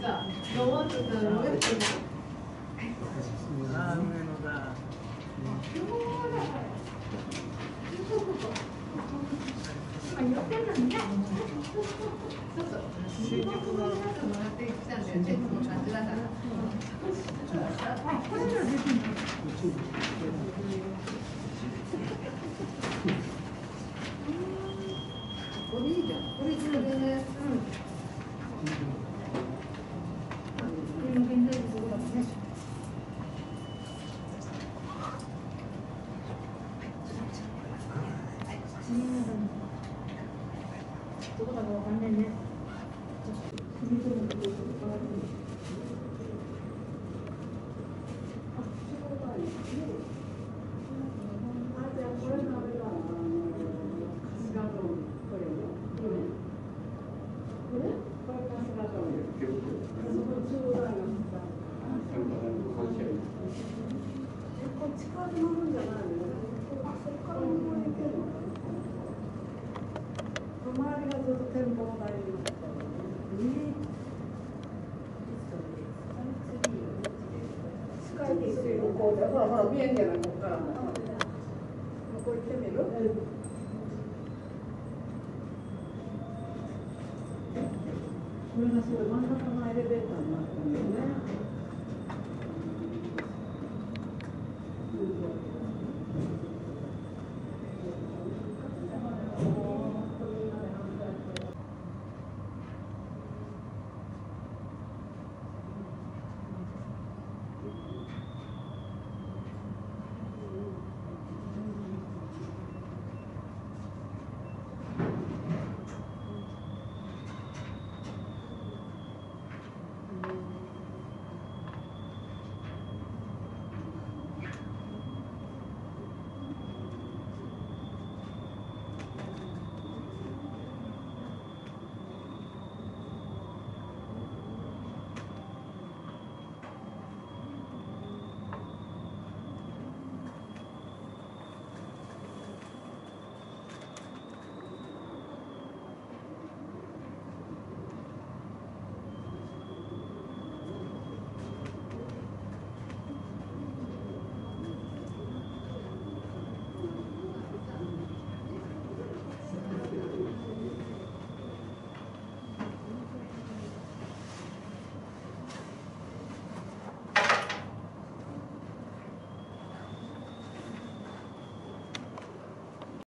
さ、ロボットとロボットが。 ああ、上野だ。 今寄ってるのにね。そうそう。新宿のもらってきたんだよね。この感じだから。あ、これじゃできるの。これいいじゃん。これ一度でね。どこだかわかんないね。ほらほら見えんじゃないここから。ここ行ってみる？これがすごい真ん中のエレベーターになってる。